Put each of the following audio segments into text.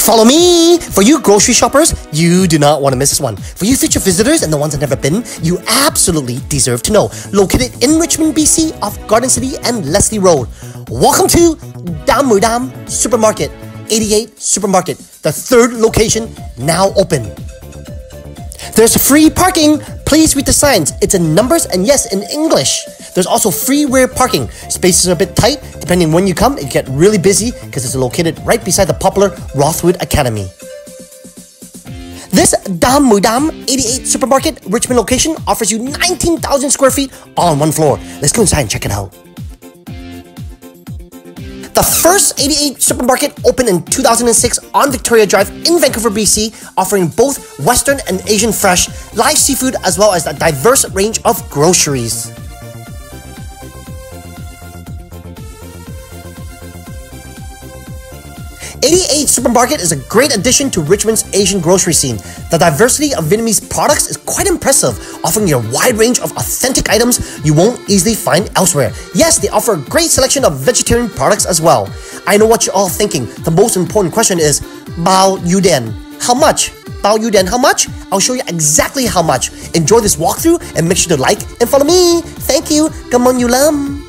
Follow me! For you grocery shoppers, you do not want to miss this one. For you future visitors and the ones that never been, you absolutely deserve to know. Located in Richmond, BC, off Garden City and Leslie Road. Welcome to Dam Supermarket, 88 Supermarket, the third location now open. There's free parking. Please read the signs. It's in numbers and yes, in English. There's also free rear parking. Spaces are a bit tight. Depending when you come, it get really busy because it's located right beside the popular Rothwood Academy. This Dam 88 Supermarket Richmond location offers you 19,000 square feet all on one floor. Let's go inside and check it out. The first 88 supermarket opened in 2006 on Victoria Drive in Vancouver, BC, offering both Western and Asian fresh, live seafood, as well as a diverse range of groceries. Supermarket is a great addition to Richmond's Asian grocery scene. The diversity of Vietnamese products is quite impressive, offering you a wide range of authentic items you won't easily find elsewhere. Yes, they offer a great selection of vegetarian products as well. I know what you're all thinking. The most important question is, Bao Yu Den, how much? Bao Yu Den, how much? I'll show you exactly how much. Enjoy this walkthrough and make sure to like and follow me. Thank you. Come on, you lam.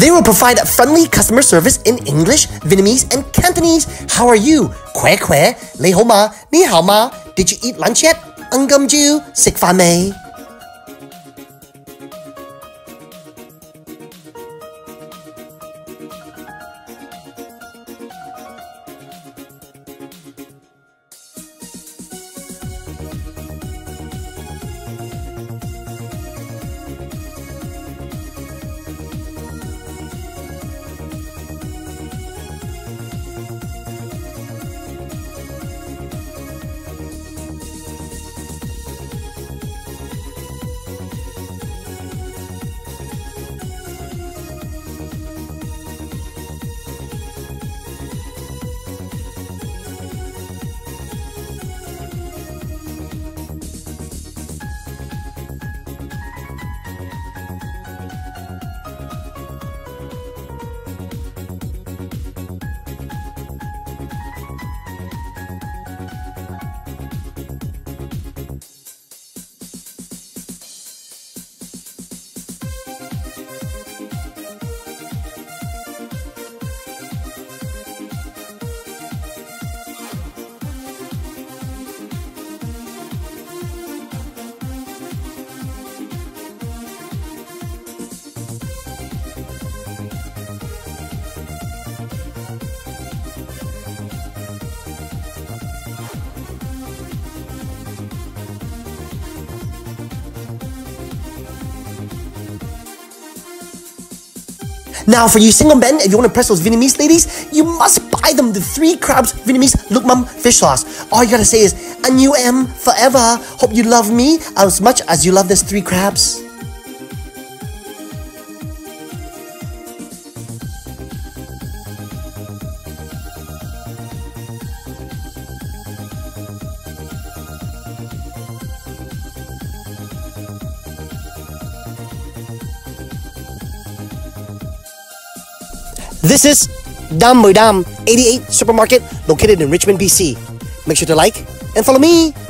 They will provide friendly customer service in English, Vietnamese, and Cantonese. How are you? Khỏe khỏe, Lê hổ ma, Ni hao ma. Did you eat lunch yet? Ăn cơm chưa?食飯未? Now, for you single men, if you want to impress those Vietnamese ladies, you must buy them the 3 Crabs Vietnamese Look Mum fish sauce. All you gotta say is, "Anh yêu em forever. Hope you love me as much as you love this 3 crabs." This is Dam Boy Dam 88 Supermarket located in Richmond, BC. Make sure to like and follow me.